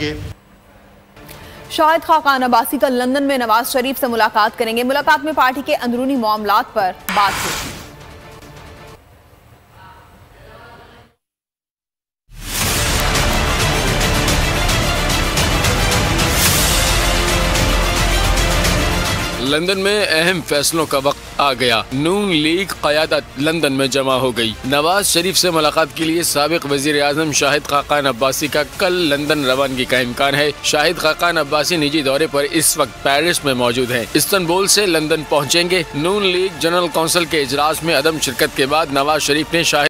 जानेंगे। शाहिद खाकान अब्बासी कल लंदन में नवाज शरीफ से मुलाकात करेंगे। मुलाकात में पार्टी के अंदरूनी मामलात पर बात होगी। लंदन में अहम फैसलों का वक्त आ गया। नून लीग क़यादत लंदन में जमा हो गई। नवाज शरीफ से मुलाकात के लिए साबिक वज़ीर आज़म शाहिद खाकान अब्बासी का कल लंदन रवानगी का इम्कान है। शाहिद खाकान अब्बासी निजी दौरे पर इस वक्त पेरिस में मौजूद हैं। इस्तांबुल से लंदन पहुँचेंगे। नून लीग जनरल कौंसिल के इजलास में अदम शिरकत के बाद नवाज शरीफ ने शाहिद